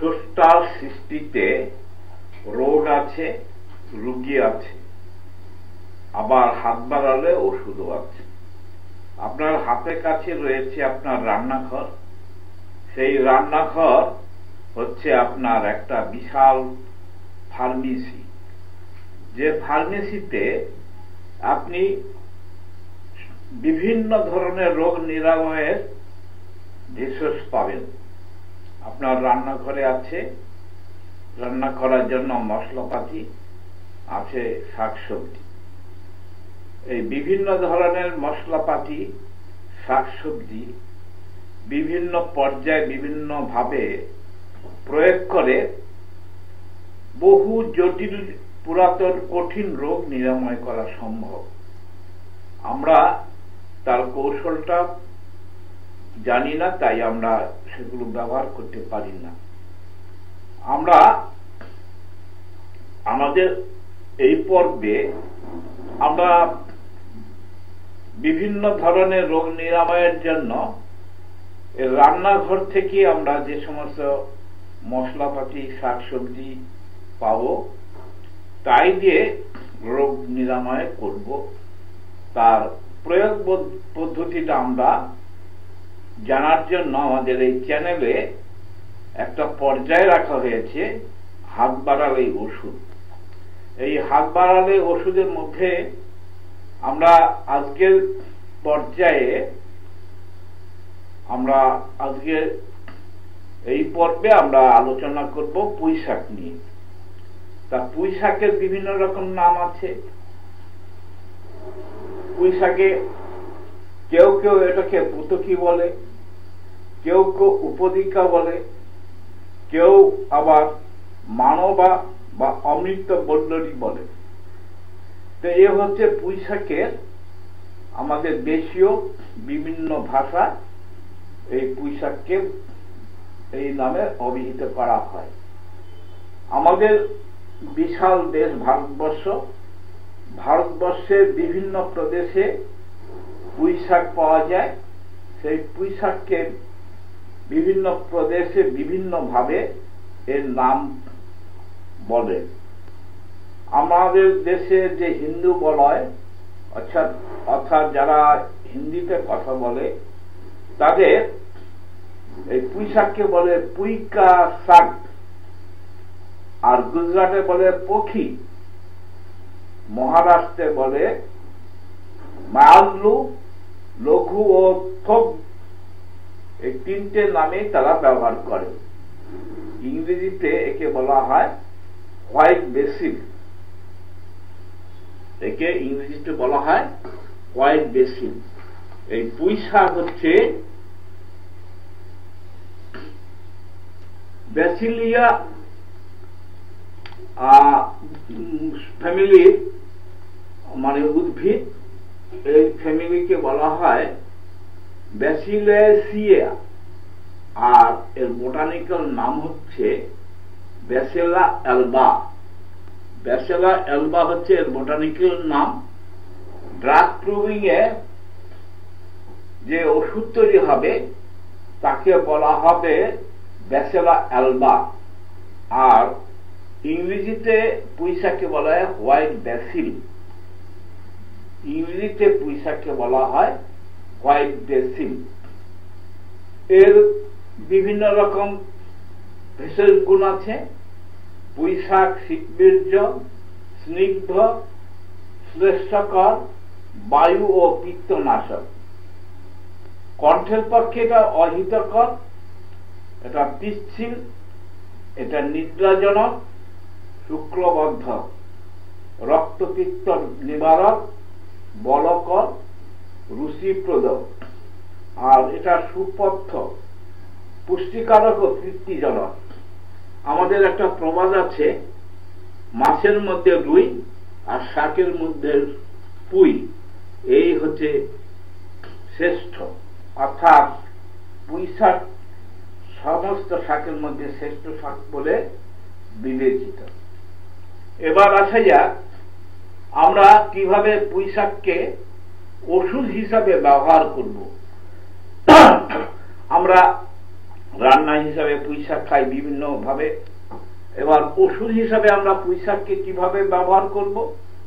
স্রষ্টার সৃষ্টিতে রোগ আছে, রোগী আছে, আবার হাত বাড়ালে ওষুধও আছে। আপনার হাতের কাছে রয়েছে আপনার রান্নাঘর। সেই রান্নাঘর হচ্ছে আপনার একটা বিশাল ফার্মেসি, যে ফার্মেসিতে আপনি বিভিন্ন ধরনের রোগ নিরাময়ের ভেষজ পাবেন। আপনার রান্নাঘরে আছে রান্না করার জন্য মশলাপাতি, আছে শাকসবজি। এই বিভিন্ন ধরনের মশলাপাতি, শাকসবজি বিভিন্ন পর্যায়ে বিভিন্ন ভাবে প্রয়োগ করে বহু জটিল পুরাতন কঠিন রোগ নিরাময় করা সম্ভব। আমরা তার কৌশলটা জানি না, তাই আমরা সেগুলো ব্যবহার করতে পারি না। আমরা আমাদের এই পর্বে আমরা বিভিন্ন ধরনের রোগ নিরাময়ের জন্য রান্নাঘর থেকে আমরা যে সমস্ত মশলাপাতি, শাকসবজি পাবো, তাই দিয়ে রোগ নিরাময় করব। তার প্রয়োগ পদ্ধতিটা আমরা জানার জন্য আমাদের এই চ্যানেলে একটা পর্যায়ে রাখা হয়েছে হাত বাড়ালে ওষুধ। এই হাত বাড়ালে ওষুধের মধ্যে আমরা আজকের পর্যায়ে আজকে এই পর্বে আমরা আলোচনা করব পুঁই শাক নিয়ে। তা পুঁই শাকের বিভিন্ন রকম নাম আছে। পুঁই শাকে কেউ কেউ এটাকে পুতকি বলে, কেউ কেউ উপদিকা বলে, কেউ আবার মানবা বা অমৃত বল্লরী বলে। তো এ হচ্ছে পুঁই শাকের আমাদের দেশীয় বিভিন্ন ভাষা এই পুঁই শাককে এই নামে অভিহিত করা হয়। আমাদের বিশাল দেশ ভারতবর্ষ, ভারতবর্ষের বিভিন্ন প্রদেশে পুঁই শাক পাওয়া যায়। সেই পুঁই শাককে বিভিন্ন প্রদেশে বিভিন্ন ভাবে এর নাম বলে। আমাদের দেশে যে হিন্দু বলয়, অর্থাৎ যারা হিন্দিতে কথা বলে, তাদের এই পুঁই শাককে বলে পুইকা শাক, আর গুজরাটে বলে পখি, মহারাষ্ট্রে বলে মায়ালু, লঘু ও থোক। এই তিনটে নামে তারা ব্যবহার করে। ইংরেজিতে একে বলা হয় হোয়াইট বেসিল। একে ইংরেজিতে বলা হয় হোয়াইট বেসিল। এই পুঁই শাক হচ্ছে ব্যাসিলিয়া ফ্যামিলির মানে উদ্ভিদ। এই ফ্যামিলিকে বলা হয় ব্যাসিলেসিয়া, আর এর বোটানিক্যাল নাম হচ্ছে ব্যাসিলা অ্যালবা। ব্যাসিলা অ্যালবা হচ্ছে এর বোটানিক্যাল নাম। ড্রাগ প্রুভিং এ যে ওষুধ তৈরি হবে তাকে বলা হবে ব্যাসিলা অ্যালবা, আর ইংরেজিতে পুঁই শাককে বলা হয় হোয়াইট বেসিল। ইংরেজিতে পুঁই শাককে বলা হয় হোয়াইট বেসিল। এর বিভিন্ন রকম ভেষজ গুণ আছে। পুঁই শাক শীতবীর্য, স্নিগ্ধ, শ্লেষ্মকর, বায়ু ও পিত্তনাশক। কণ্ঠের পক্ষে এটা অহিতকর, এটা পিচ্ছিল, এটা নিদ্রাজনক, শুক্রবদ্ধক, রক্তপিত্ত নিবারক, বলকর, রুচিপ্রদ, আর এটা সুপথ্য, পুষ্টিকারক ও তৃপ্তিজনক। আমাদের একটা প্রবাদ আছে, মাছের মধ্যে রুই আর শাকের মধ্যে পুঁই, এই হচ্ছে শ্রেষ্ঠ। অর্থাৎ পুঁই শাক সমস্ত শাকের মধ্যে শ্রেষ্ঠ শাক বলে বিবেচিত। এবার আসা যাক আমরা কিভাবে পুঁই শাককে ওষুধ হিসাবে ব্যবহার করব। আমরা রান্না হিসাবে পুঁই শাক খাই বিভিন্ন ভাবে। এবার ওষুধ হিসাবে আমরা পুঁই শাককে কিভাবে ব্যবহার করব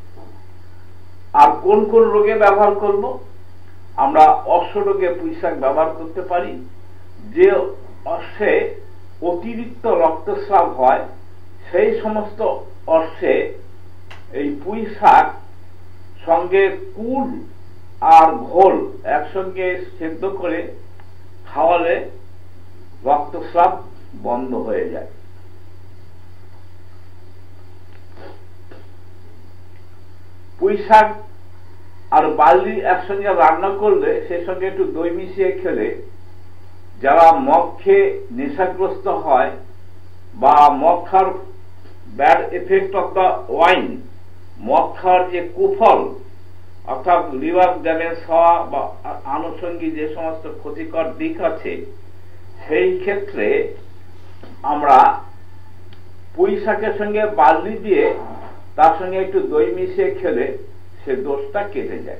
আর কোন কোন রোগে ব্যবহার করব? আমরা অশ্ব রোগে পুঁই শাক ব্যবহার করতে পারি। যে অশ্বে অতিরিক্ত রক্তস্রাব হয় সেই সমস্ত অশ্বে এই পুঁই শাক সঙ্গে কুল আর ঘোল একসঙ্গে সেদ্ধ করে খাওয়ালে রক্তস্রাব বন্ধ হয়ে যায়। পুঁই শাক আর বার্লি একসঙ্গে রান্না করলে সেই সঙ্গে একটু দই মিশিয়ে খেলে যারা মদ খেয়ে নেশাগ্রস্ত হয় বা মদ খাওয়ার bad effect of the wine, মদ খাওয়ার যে কুফল অর্থাৎ লিভার ড্যামেজ হওয়া বা আনুষঙ্গিক যে সমস্ত ক্ষতিকর দিক আছে, সেই ক্ষেত্রে আমরা পুঁই শাকের সঙ্গে বার্লি দিয়ে তার সঙ্গে একটু দই মিশিয়ে খেলে সে দোষটা কেটে যায়।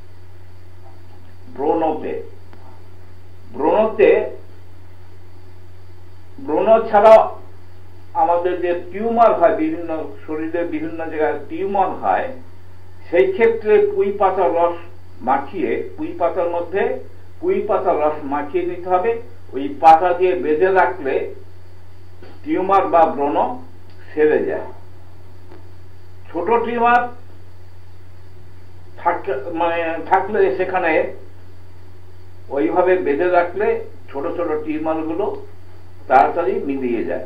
ব্রণ ছাড়াও আমাদের যে টিউমার হয়, বিভিন্ন শরীরের বিভিন্ন জায়গায় টিউমার হয়, সেই ক্ষেত্রে পুঁই পাতার রস মাখিয়ে, পুঁই পাতার মধ্যে পুঁই পাতার রস মাখিয়ে নিতে হবে। ওই পাতা দিয়ে বেঁধে রাখলে টিউমার বা ব্রণ সেরে যায়। ছোট টিউমার থাকলে সেখানে ওইভাবে বেঁধে রাখলে ছোট ছোট টিউমার গুলো তাড়াতাড়ি মিলিয়ে যায়।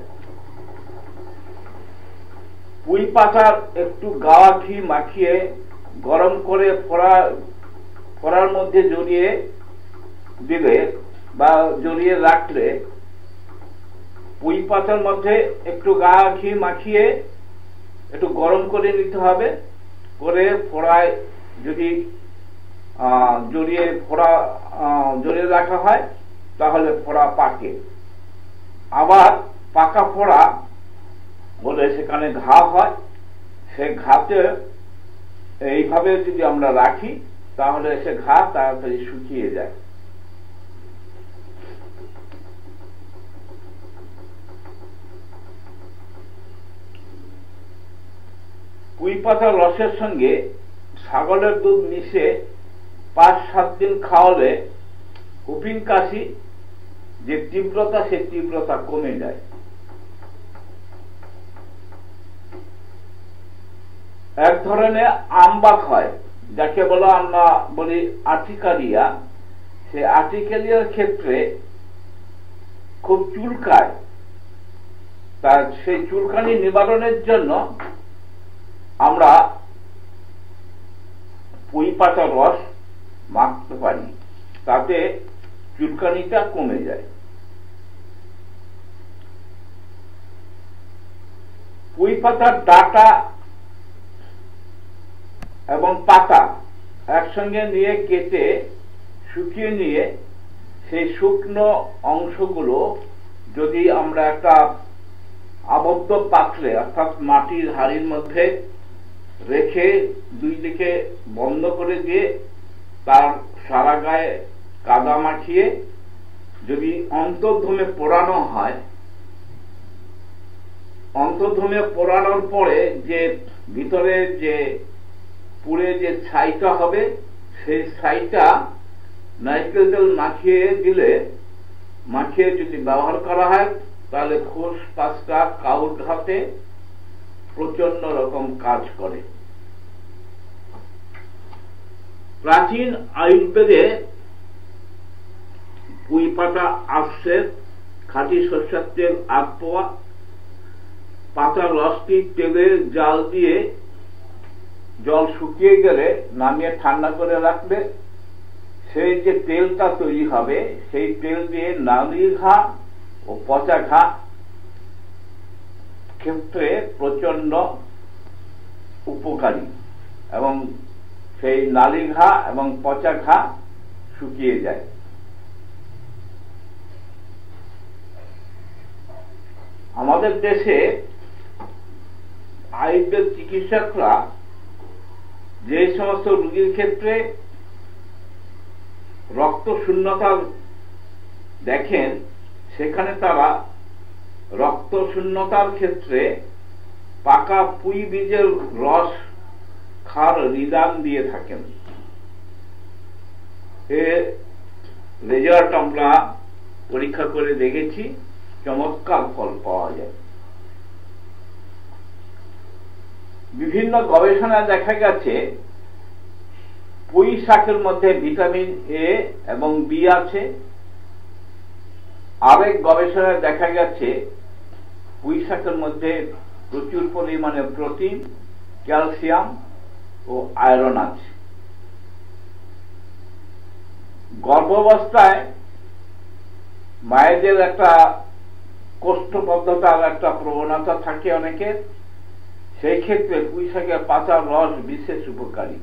পুঁই পাতার একটু গাওয়া ঘি মাখিয়ে গরম করে ফোড়ার মধ্যে জড়িয়ে দিলে বা জড়িয়ে রাখলে, পুঁই পাতার মধ্যে একটু গাওয়া ঘি মাখিয়ে একটু গরম করে নিতে হবে, করে ফোড়ায় যদি জড়িয়ে রাখা হয় তাহলে ফোড়া পাকে। আবার পাকা ফোড়া বলে সেখানে ঘা হয়, সে ঘাতে এইভাবে যদি আমরা রাখি তাহলে সে ঘা তাড়াতাড়ি শুকিয়ে যায়। পুঁই পাতার রসের সঙ্গে ছাগলের দুধ মিশে 5-7 দিন খাওয়ালে হুপিং কাশি যে তীব্রতা, সে তীব্রতা কমে যায়। এক ধরনের আমবাক হয়, যাকে আমরা বলি আর্টিকারিয়া। সে আর্টিকারিয়ার ক্ষেত্রে খুব চুলকায়, তার সেই চুলকানি নিবারণের জন্য আমরা পুঁই পাতার রস মাখতে পারি, তাতে চুলকানিটা কমে যায়। পুঁই পাতার ডাটা এবং পাতা একসঙ্গে নিয়ে কেটে শুকিয়ে নিয়ে সেই শুকনো অংশগুলো যদি আমরা একটা আবদ্ধ পাত্রে অর্থাৎ মাটির হাঁড়ির মধ্যে রেখে দুই দিকে বন্ধ করে দিয়ে তার সারা গায়ে কাদা মাখিয়ে যদি অন্তর্ধূমে পোড়ানো হয়, অন্তর্ধূমে পোড়ানোর পরে যে ভিতরে যে পুড়ে যে ছাইটা হবে, সেই ছাইটা নারকেল তেল মাখিয়ে যদি ব্যবহার করা হয় তাহলে খোস পাঁচটা কাউর ঘাতে প্রচন্ড রকম কাজ করে। প্রাচীন আয়ুর্বেদে পুঁই পাতা আশ্বের খাঁটি সরষের তেল 8 পোয়া, পাতার রসটি তেলের জাল দিয়ে জল শুকিয়ে গেলে নামিয়ে ঠান্ডা করে রাখলে সেই যে তেলটা তৈরি হবে, সেই তেল দিয়ে নালি ঘা ও পচা ঘা ক্ষেত্রে প্রচন্ড উপকারী, এবং সেই নালি ঘা এবং পচা ঘা শুকিয়ে যায়। আমাদের দেশে আয়ুর্বেদ চিকিৎসকরা যে সমস্ত রোগীর ক্ষেত্রে রক্ত শূন্যতা দেখেন, সেখানে তারা রক্ত শূন্যতার ক্ষেত্রে পাকা পুঁই বীজের রস খাওয়ার নিদান দিয়ে থাকেন। এর রেজাল্ট আমরা পরীক্ষা করে দেখেছি, চমৎকার ফল পাওয়া যায়। বিভিন্ন গবেষণায় দেখা গেছে পুঁই শাকের মধ্যে ভিটামিন এ এবং বি আছে। আরেক গবেষণায় দেখা গেছে পুঁই শাকের মধ্যে প্রচুর পরিমাণে প্রোটিন, ক্যালসিয়াম ও আয়রন আছে। গর্ভাবস্থায় মায়েদের একটা কোষ্ঠবদ্ধতার একটা প্রবণতা থাকে অনেকের, সেই ক্ষেত্রে পুঁই শাকের পাতার রস বিশেষ উপকারী।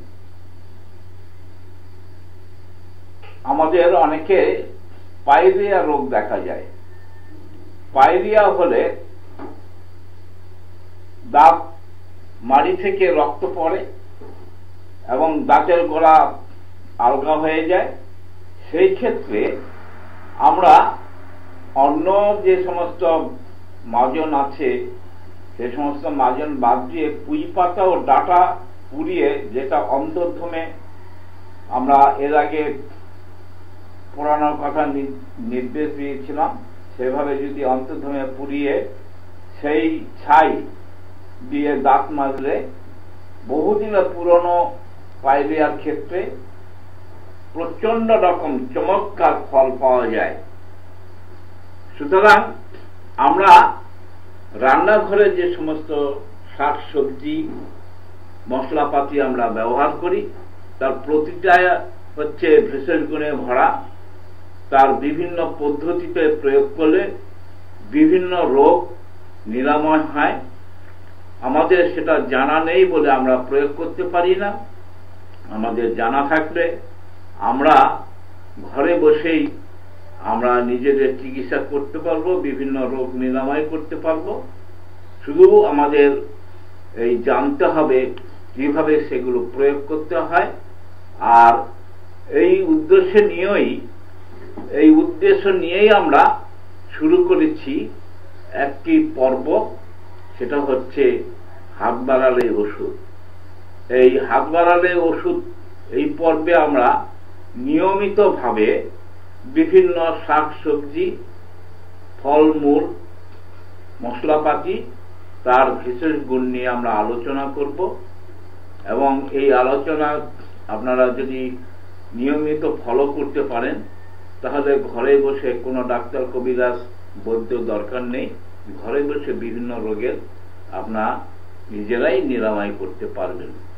আমাদের অনেকে পাইরিয়া রোগ দেখা যায়। পাইরিয়া হলে দাঁত মাড়ি থেকে রক্ত পড়ে এবং দাঁতের গোড়া আলগা হয়ে যায়। সেই ক্ষেত্রে আমরা অন্য যে সমস্ত মাজন আছে সে সমস্ত মাজন বাদ দিয়ে পুঁই পাতা ও ডাঁটা পুড়িয়ে, যেটা অন্তর্ধমে আমরা এর আগে পোড়ানোর কথা নির্দেশ দিয়েছিলাম, সেভাবে যদি অন্তর্ধমে পুড়িয়ে সেই ছাই দিয়ে দাঁত মাজলে বহুদিনের পুরনো পাইরিয়ার ক্ষেত্রে প্রচন্ড রকম চমৎকার ফল পাওয়া যায়। সুতরাং আমরা রান্নাঘরে যে সমস্ত শাক সবজি মশলাপাতি আমরা ব্যবহার করি তার প্রতিটা হচ্ছে ভেষজ গুণে ভরা। তার বিভিন্ন পদ্ধতিতে প্রয়োগ করলে বিভিন্ন রোগ নিরাময় হয়। আমাদের সেটা জানা নেই বলে আমরা প্রয়োগ করতে পারি না। আমাদের জানা থাকলে আমরা ঘরে বসেই আমরা নিজেদের চিকিৎসা করতে পারবো, বিভিন্ন রোগ নিরাময় করতে পারবো। শুধু আমাদের এই জানতে হবে কিভাবে সেগুলো প্রয়োগ করতে হয়। আর এই উদ্দেশ্য নিয়েই আমরা শুরু করেছি একটি পর্ব, সেটা হচ্ছে হাত বাড়ালে ওষুধ। এই হাত বাড়ালে ওষুধ এই পর্বে আমরা নিয়মিতভাবে বিভিন্ন শাক সবজি, ফলমূল, মশলাপাতি তার বিশেষ গুণ নিয়ে আমরা আলোচনা করব। এবং এই আলোচনা আপনারা যদি নিয়মিত ফলো করতে পারেন তাহলে ঘরে বসে কোনো ডাক্তার কবিরাজ বৈদ্য দরকার নেই, ঘরে বসে বিভিন্ন রোগের আপনারা নিজেরাই নিরাময় করতে পারবেন।